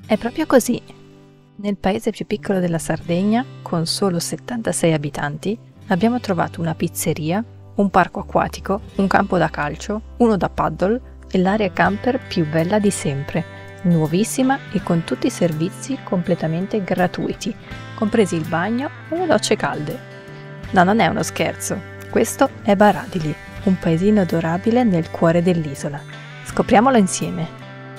È proprio così. Nel paese più piccolo della Sardegna, con solo 76 abitanti, abbiamo trovato una pizzeria, un parco acquatico, un campo da calcio, uno da paddle e l'area camper più bella di sempre, nuovissima e con tutti i servizi completamente gratuiti, compresi il bagno e le docce calde. No, non è uno scherzo, questo è Baradili, un paesino adorabile nel cuore dell'isola. Scopriamolo insieme!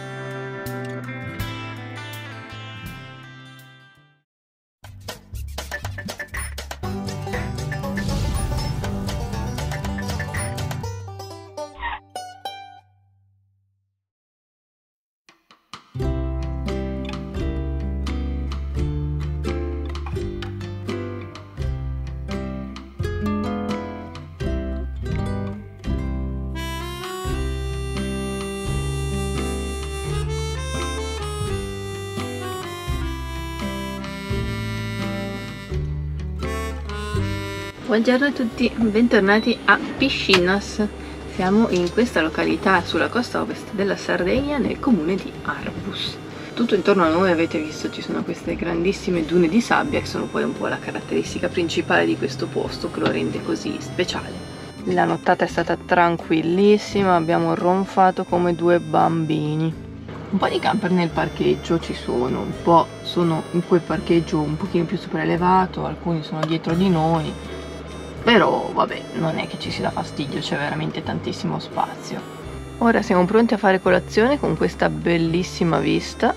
Buongiorno a tutti, bentornati a Piscinas. Siamo in questa località sulla costa ovest della Sardegna, nel comune di Arbus. Tutto intorno a noi, avete visto, ci sono queste grandissime dune di sabbia che sono poi un po' la caratteristica principale di questo posto che lo rende così speciale. La nottata è stata tranquillissima, abbiamo ronfato come due bambini. Un po' di camper nel parcheggio ci sono, un po' sono in quel parcheggio un pochino più sopraelevato, alcuni sono dietro di noi. Però vabbè, non è che ci si dà fastidio, c'è veramente tantissimo spazio. Ora siamo pronti a fare colazione con questa bellissima vista.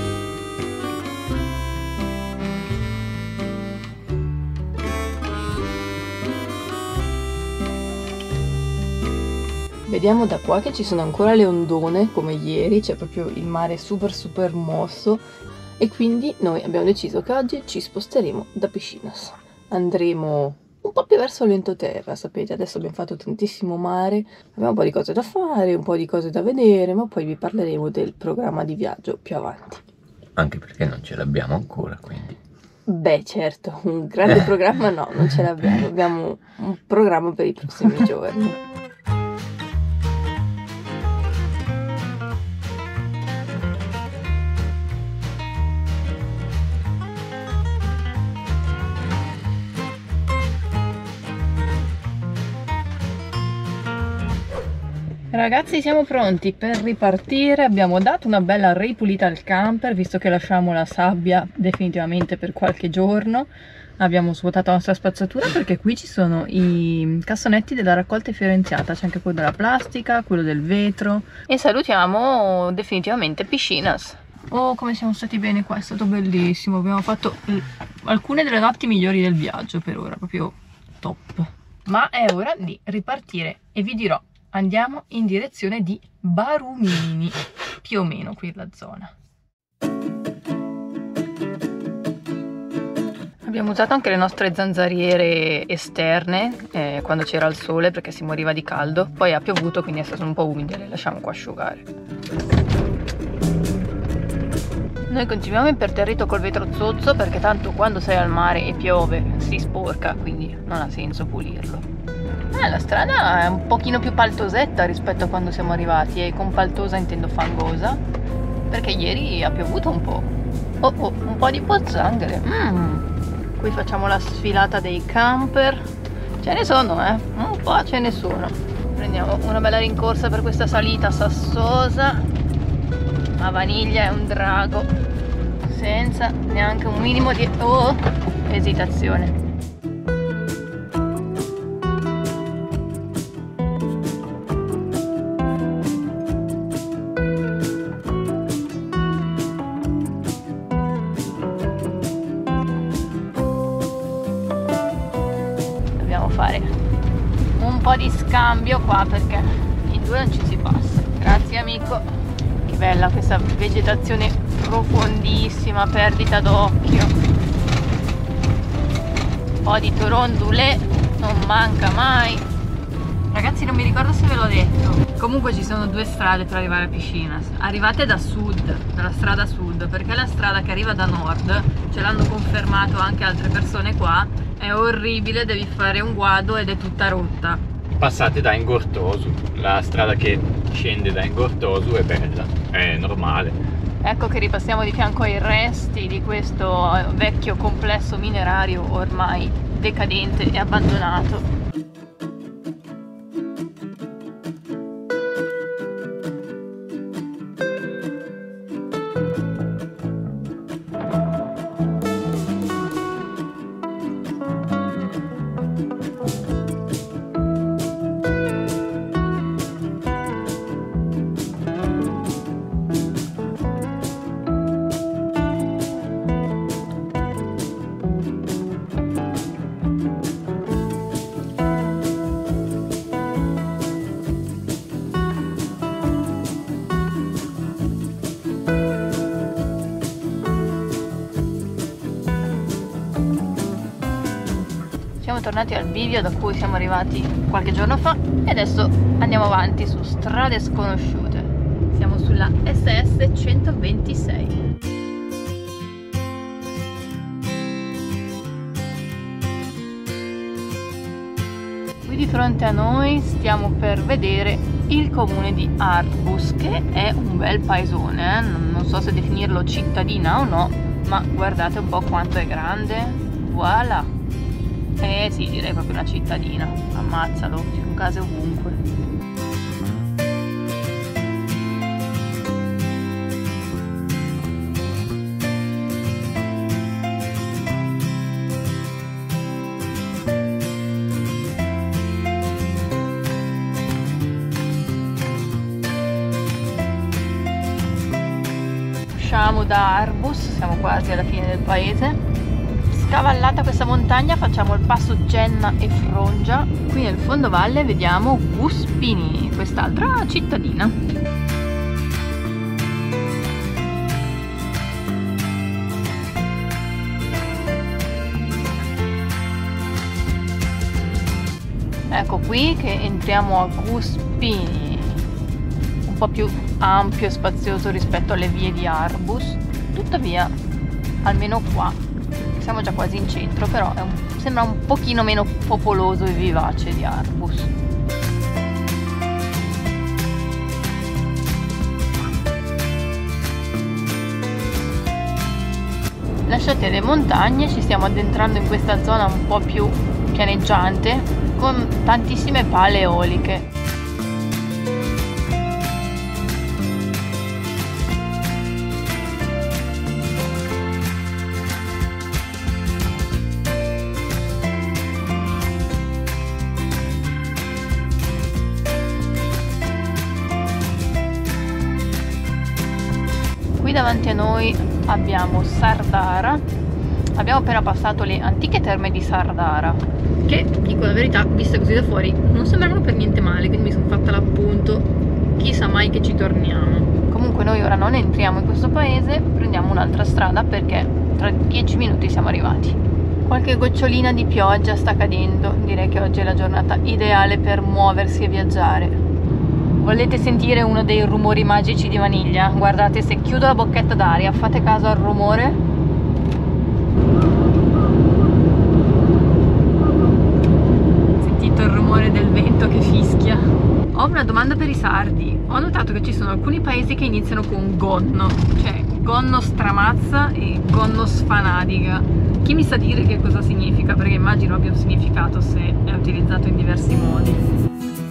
Vediamo da qua che ci sono ancora le ondone come ieri, c'è proprio il mare super mosso e quindi noi abbiamo deciso che oggi ci sposteremo da Piscinas. Andremo un po' più verso l'entroterra, sapete, adesso abbiamo fatto tantissimo mare, abbiamo un po' di cose da fare, un po' di cose da vedere, ma poi vi parleremo del programma di viaggio più avanti. Anche perché non ce l'abbiamo ancora, quindi... Beh, certo, un grande programma no, non ce l'abbiamo, abbiamo un programma per i prossimi giorni. Ragazzi, siamo pronti per ripartire, abbiamo dato una bella ripulita al camper visto che lasciamo la sabbia definitivamente per qualche giorno. Abbiamo svuotato la nostra spazzatura perché qui ci sono i cassonetti della raccolta differenziata, c'è anche quello della plastica, quello del vetro. E salutiamo definitivamente Piscinas. Oh, come siamo stati bene qua, è stato bellissimo, abbiamo fatto alcune delle notti migliori del viaggio per ora, proprio top. Ma è ora di ripartire e vi dirò. Andiamo in direzione di Barumini, più o meno qui la zona. Abbiamo usato anche le nostre zanzariere esterne quando c'era il sole perché si moriva di caldo. Poi ha piovuto, quindi adesso sono un po' umide, le lasciamo qua asciugare. Noi continuiamo imperterrito col vetro zozzo perché tanto quando sei al mare e piove si sporca, quindi non ha senso pulirlo. La strada è un pochino più paltosetta rispetto a quando siamo arrivati e con paltosa intendo fangosa perché ieri ha piovuto un po'. Un po' di pozzanghere. Qui facciamo la sfilata dei camper. Ce ne sono, un po' ce ne sono. Prendiamo una bella rincorsa per questa salita sassosa. La vaniglia è un drago senza neanche un minimo di esitazione. Fare un po' di scambio qua perché in due non ci si passa. Grazie amico. Che bella questa vegetazione profondissima, perdita d'occhio, un po' di torondule non manca mai. Ragazzi, non mi ricordo se ve l'ho detto, comunque ci sono due strade per arrivare a Piscinas. Arrivate da sud, dalla strada sud, perché la strada che arriva da nord, ce l'hanno confermato anche altre persone qua, è orribile, devi fare un guado ed è tutta rotta. Passate da Ingortosu, la strada che scende da Ingortosu è bella, è normale. Ecco che ripassiamo di fianco ai resti di questo vecchio complesso minerario ormai decadente e abbandonato. Siamo tornati al bivio da cui siamo arrivati qualche giorno fa e adesso andiamo avanti su strade sconosciute. Siamo sulla SS 126. Qui di fronte a noi stiamo per vedere il comune di Arbus, che è un bel paesone, non so se definirlo cittadina o no, ma guardate un po' quanto è grande. Voilà! Sì, direi proprio una cittadina. Ammazzalo, ci sono case ovunque. Usciamo da Arbus, siamo quasi alla fine del paese. Scavallata questa montagna facciamo il passo Genna e Frongia. Qui nel fondovalle vediamo Guspini, quest'altra cittadina. Ecco qui che entriamo a Guspini, un po' più ampio e spazioso rispetto alle vie di Arbus. Tuttavia, almeno qua siamo già quasi in centro, però sembra un pochino meno popoloso e vivace di Arbus. Lasciate le montagne, ci stiamo addentrando in questa zona un po' più pianeggiante con tantissime pale eoliche. Qui davanti a noi abbiamo Sardara, abbiamo appena passato le antiche terme di Sardara, che, dico la verità, viste così da fuori non sembravano per niente male, quindi mi sono fatta l'appunto, chissà mai che ci torniamo. Comunque noi ora non entriamo in questo paese, prendiamo un'altra strada perché tra 10 minuti siamo arrivati. Qualche gocciolina di pioggia sta cadendo, direi che oggi è la giornata ideale per muoversi e viaggiare. Volete sentire uno dei rumori magici di Vaniglia? Guardate, se chiudo la bocchetta d'aria, fate caso al rumore. Sentito il rumore del vento che fischia? Ho una domanda per i sardi. Ho notato che ci sono alcuni paesi che iniziano con gonno, cioè gonno stramazza e gonno sfanadiga. Chi mi sa dire che cosa significa? Perché immagino abbia un significato se è utilizzato in diversi modi.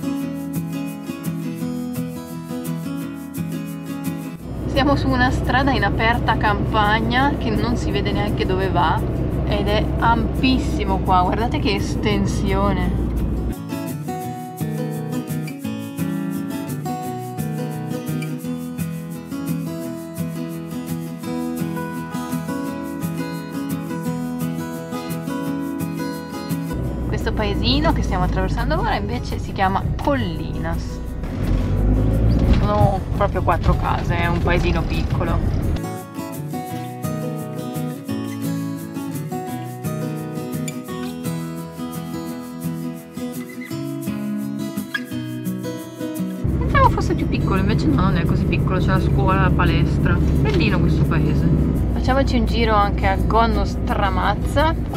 Siamo su una strada in aperta campagna che non si vede neanche dove va ed è ampissimo qua, guardate che estensione. Questo paesino che stiamo attraversando ora invece si chiama Collinas. Sono proprio 4 case, è un paesino piccolo. Pensavo fosse più piccolo, invece no, non è così piccolo, c'è la scuola, la palestra. Bellino questo paese. Facciamoci un giro anche a Gonno Stramazza.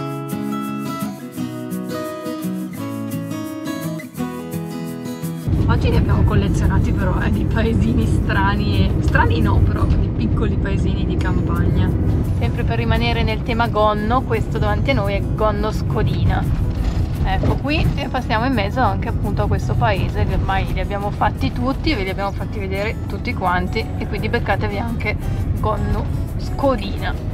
Oggi li abbiamo collezionati però di paesini strani, strani no però, di piccoli paesini di campagna. Sempre per rimanere nel tema Gonno, questo davanti a noi è Gonno Scodina. Ecco qui e passiamo in mezzo anche appunto a questo paese che ormai li abbiamo fatti tutti, ve li abbiamo fatti vedere tutti quanti e quindi beccatevi anche Gonno Scodina.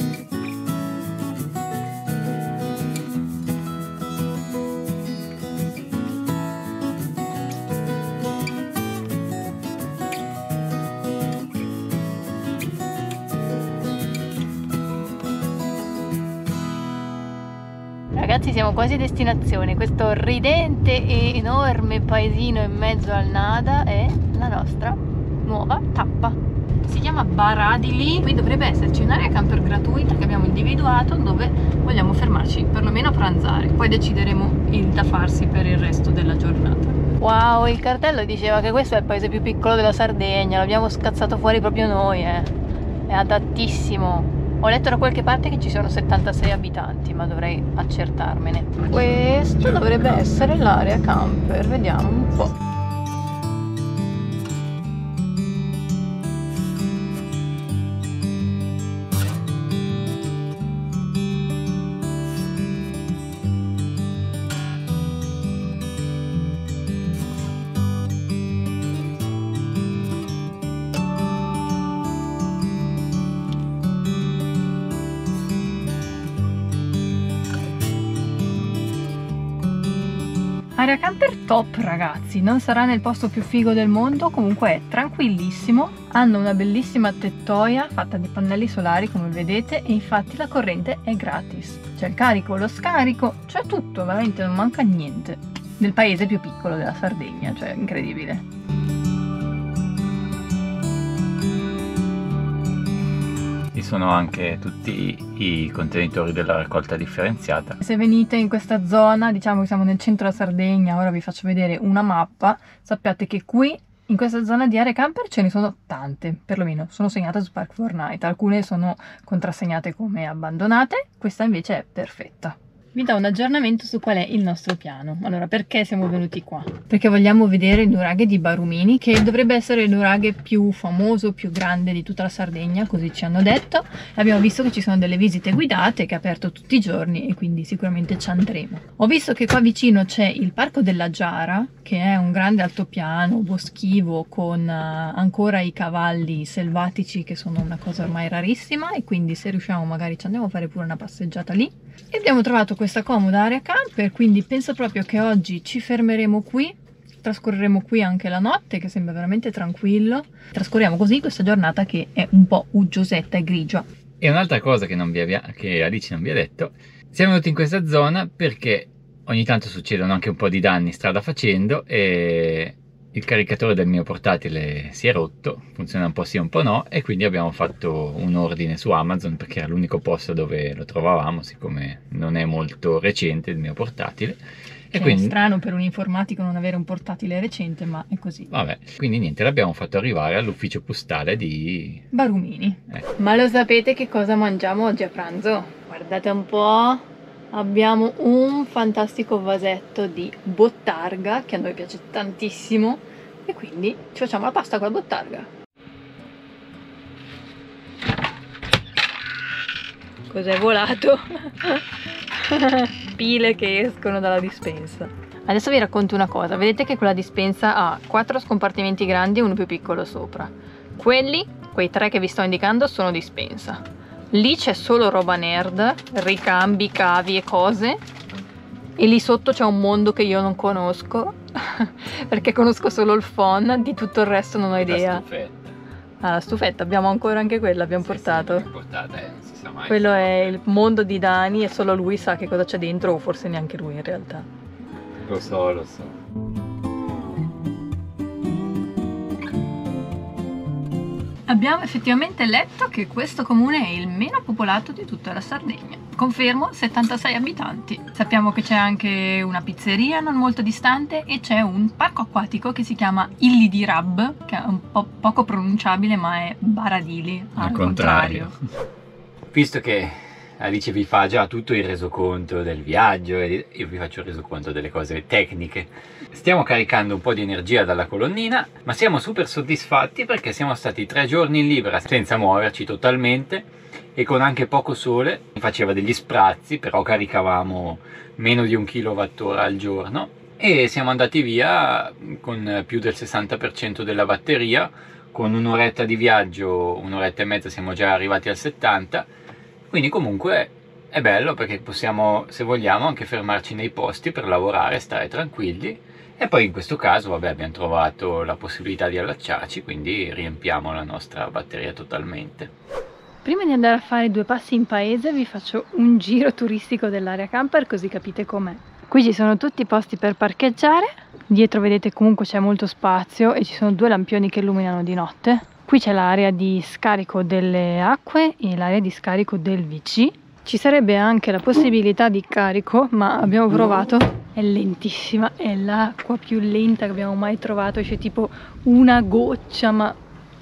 Ragazzi, siamo quasi a destinazione. Questo ridente e enorme paesino in mezzo al nada è la nostra nuova tappa. Si chiama Baradili. Qui dovrebbe esserci un'area camper gratuita che abbiamo individuato dove vogliamo fermarci perlomeno a pranzare. Poi decideremo il da farsi per il resto della giornata. Wow, il cartello diceva che questo è il paese più piccolo della Sardegna. L'abbiamo scazzato fuori proprio noi, È adattissimo. Ho letto da qualche parte che ci sono 76 abitanti, ma dovrei accertarmene. Questo dovrebbe essere l'area camper, vediamo un po'. Area camper top ragazzi, non sarà nel posto più figo del mondo, comunque è tranquillissimo, hanno una bellissima tettoia fatta di pannelli solari come vedete e infatti la corrente è gratis, c'è il carico, lo scarico, c'è tutto, veramente non manca niente, nel paese più piccolo della Sardegna, cioè incredibile. Sono anche tutti i contenitori della raccolta differenziata. Se venite in questa zona, diciamo che siamo nel centro della Sardegna, ora vi faccio vedere una mappa, sappiate che qui in questa zona di aree camper ce ne sono tante, perlomeno sono segnate su Park4Night, alcune sono contrassegnate come abbandonate, questa invece è perfetta. Vi do un aggiornamento su qual è il nostro piano. Allora, perché siamo venuti qua? Perché vogliamo vedere il nuraghe di Barumini, che dovrebbe essere il nuraghe più famoso, più grande di tutta la Sardegna, così ci hanno detto. Abbiamo visto che ci sono delle visite guidate, che è aperto tutti i giorni e quindi sicuramente ci andremo. Ho visto che qua vicino c'è il Parco della Giara, che è un grande altopiano boschivo con ancora i cavalli selvatici, che sono una cosa ormai rarissima, e quindi se riusciamo magari ci andiamo a fare pure una passeggiata lì. E abbiamo trovato questa comoda area camper, quindi penso proprio che oggi ci fermeremo qui, trascorreremo qui anche la notte, che sembra veramente tranquillo. Trascorriamo così questa giornata che è un po' uggiosetta e grigia. E un'altra cosa che Alice non vi ha detto, siamo venuti in questa zona perché ogni tanto succedono anche un po' di danni strada facendo e il caricatore del mio portatile si è rotto, funziona un po' sì un po' no, e quindi abbiamo fatto un ordine su Amazon perché era l'unico posto dove lo trovavamo, siccome non è molto recente il mio portatile. E quindi è strano per un informatico non avere un portatile recente, ma è così. Vabbè, quindi niente, l'abbiamo fatto arrivare all'ufficio postale di Barumini. Ma lo sapete che cosa mangiamo oggi a pranzo? Guardate un po'. Abbiamo un fantastico vasetto di bottarga che a noi piace tantissimo e quindi ci facciamo la pasta con la bottarga. Cos'è volato? Pile che escono dalla dispensa. Adesso vi racconto una cosa, vedete che quella dispensa ha 4 scompartimenti grandi e uno più piccolo sopra. Quei 3 che vi sto indicando sono dispensa. Lì c'è solo roba nerd, ricambi, cavi e cose, e lì sotto c'è un mondo che io non conosco perché conosco solo il phon, di tutto il resto non ho idea. La stufetta. Ah, la stufetta, abbiamo ancora anche quella, abbiamo portato. Sì, portata, non si sa mai. Quello è il mondo di Dani e solo lui sa che cosa c'è dentro, o forse neanche lui in realtà. Lo so. Abbiamo effettivamente letto che questo comune è il meno popolato di tutta la Sardegna. Confermo, 76 abitanti. Sappiamo che c'è anche una pizzeria non molto distante e c'è un parco acquatico che si chiama Illi di Rab, che è un po' poco pronunciabile ma è Baradili al contrario. Visto che Alice vi fa già tutto il resoconto del viaggio e io vi faccio il resoconto delle cose tecniche. Stiamo caricando un po' di energia dalla colonnina, ma siamo super soddisfatti perché siamo stati 3 giorni in libera senza muoverci totalmente e con anche poco sole. Faceva degli sprazzi, però caricavamo meno di 1 kWh al giorno e siamo andati via con più del 60% della batteria. Con un'oretta di viaggio, un'oretta e mezza, siamo già arrivati al 70%. Quindi comunque è bello perché possiamo, se vogliamo, anche fermarci nei posti per lavorare, stare tranquilli. E poi in questo caso, vabbè, abbiamo trovato la possibilità di allacciarci, quindi riempiamo la nostra batteria totalmente. Prima di andare a fare 2 passi in paese vi faccio un giro turistico dell'area camper così capite com'è. Qui ci sono tutti i posti per parcheggiare, dietro vedete comunque c'è molto spazio e ci sono 2 lampioni che illuminano di notte. Qui c'è l'area di scarico delle acque e l'area di scarico del VC. Ci sarebbe anche la possibilità di carico, ma abbiamo provato, è lentissima, è l'acqua più lenta che abbiamo mai trovato, c'è tipo una goccia, ma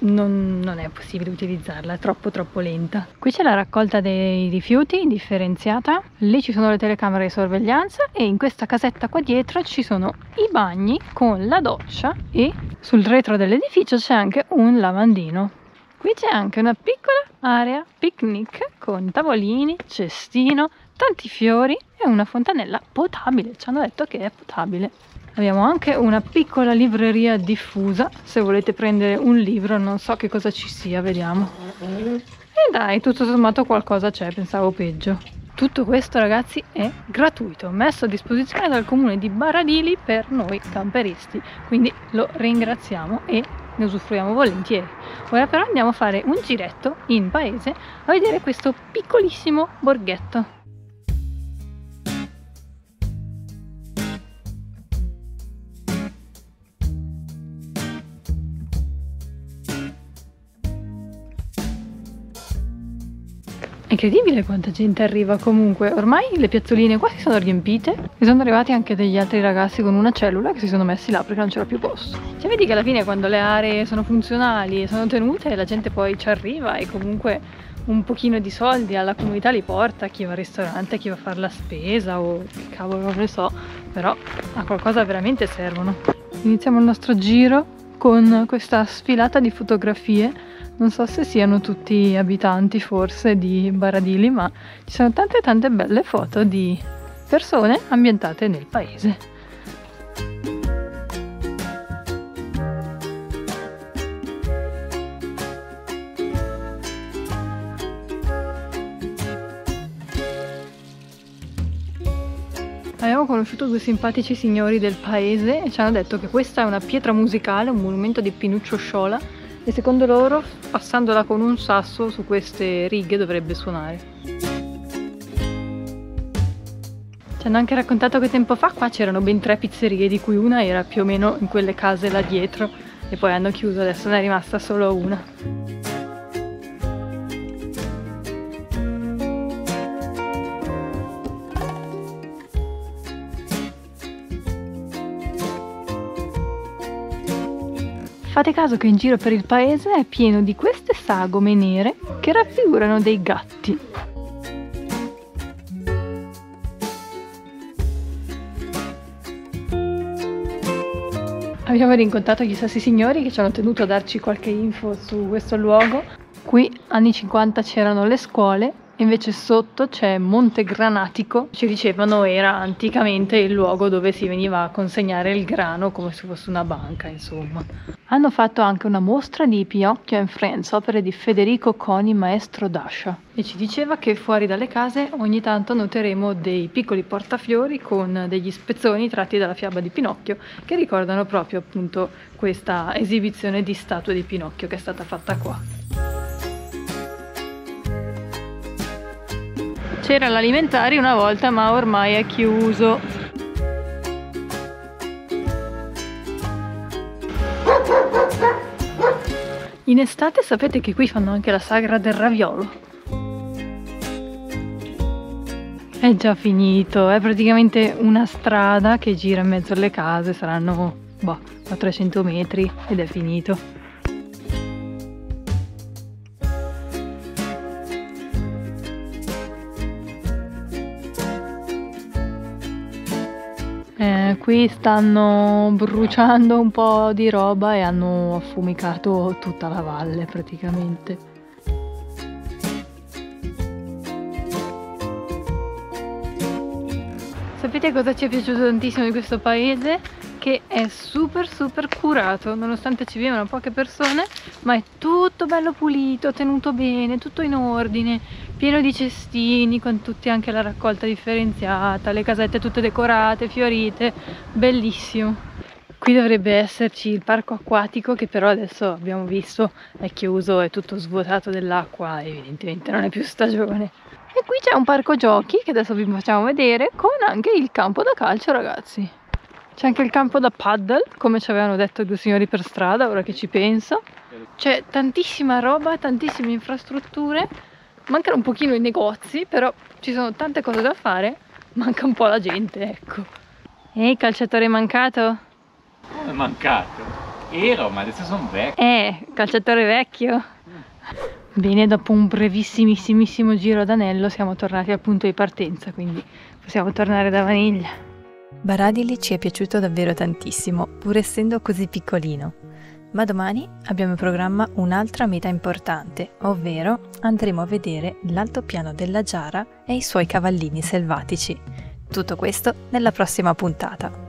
non è possibile utilizzarla, è troppo lenta. Qui c'è la raccolta dei rifiuti differenziata, lì ci sono le telecamere di sorveglianza e in questa casetta qua dietro ci sono i bagni con la doccia e sul retro dell'edificio c'è anche un lavandino. Qui c'è anche una piccola area picnic con tavolini, cestino, tanti fiori e una fontanella potabile, ci hanno detto che è potabile. Abbiamo anche una piccola libreria diffusa, se volete prendere un libro, non so che cosa ci sia, vediamo. E dai, tutto sommato qualcosa c'è, pensavo peggio. Tutto questo ragazzi è gratuito, messo a disposizione dal comune di Baradili per noi camperisti, quindi lo ringraziamo e ne usufruiamo volentieri. Ora però andiamo a fare un giretto in paese a vedere questo piccolissimo borghetto. È incredibile quanta gente arriva comunque, ormai le piazzoline qua si sono riempite e sono arrivati anche degli altri ragazzi con una cellula che si sono messi là perché non c'era più posto. Cioè vedi che alla fine quando le aree sono funzionali e sono tenute la gente poi ci arriva e comunque un pochino di soldi alla comunità li porta, chi va al ristorante, chi va a fare la spesa o che cavolo non ne so, però a qualcosa veramente servono. Iniziamo il nostro giro con questa sfilata di fotografie. Non so se siano tutti abitanti forse di Baradili, ma ci sono tante belle foto di persone ambientate nel paese. Abbiamo conosciuto 2 simpatici signori del paese e ci hanno detto che questa è una pietra musicale, un monumento di Pinuccio Sciola, e secondo loro passandola con un sasso su queste righe dovrebbe suonare. Ci hanno anche raccontato che tempo fa qua c'erano ben 3 pizzerie, di cui una era più o meno in quelle case là dietro e poi hanno chiuso, adesso ne è rimasta solo una. Fate caso che in giro per il paese è pieno di queste sagome nere che raffigurano dei gatti. Abbiamo rincontrato gli stessi signori che ci hanno tenuto a darci qualche info su questo luogo. Qui anni 50 c'erano le scuole, invece sotto c'è Monte Granatico, ci dicevano era anticamente il luogo dove si veniva a consegnare il grano come se fosse una banca, insomma. Hanno fatto anche una mostra di Pinocchio and Friends, opere di Federico Coni, maestro d'ascia, e ci diceva che fuori dalle case ogni tanto noteremo dei piccoli portafiori con degli spezzoni tratti dalla fiaba di Pinocchio che ricordano proprio appunto questa esibizione di statue di Pinocchio che è stata fatta qua. C'era l'alimentari una volta ma ormai è chiuso. In estate sapete che qui fanno anche la sagra del raviolo. È già finito, è praticamente una strada che gira in mezzo alle case, saranno a 300 metri ed è finito. Qui stanno bruciando un po' di roba e hanno affumicato tutta la valle praticamente. Sapete cosa ci è piaciuto tantissimo di questo paese? Che è super curato, nonostante ci vivano poche persone, ma è tutto bello pulito, tenuto bene, tutto in ordine, pieno di cestini, con tutti anche la raccolta differenziata, le casette tutte decorate, fiorite, bellissimo. Qui dovrebbe esserci il parco acquatico, che però adesso abbiamo visto è chiuso, è tutto svuotato dell'acqua, evidentemente non è più stagione. E qui c'è un parco giochi, che adesso vi facciamo vedere, con anche il campo da calcio, ragazzi. C'è anche il campo da paddle, come ci avevano detto i due signori per strada, ora che ci penso. C'è tantissima roba, tantissime infrastrutture, mancano un pochino i negozi, però ci sono tante cose da fare, manca un po' la gente, ecco. Ehi, calciatore mancato? Come è mancato? Ero, ma adesso sono vecchio. Calciatore vecchio. Bene, dopo un brevissimissimo giro ad anello siamo tornati al punto di partenza, quindi possiamo tornare da Vaniglia. Baradili ci è piaciuto davvero tantissimo, pur essendo così piccolino. Ma domani abbiamo in programma un'altra meta importante, ovvero andremo a vedere l'altopiano della Giara e i suoi cavallini selvatici. Tutto questo nella prossima puntata.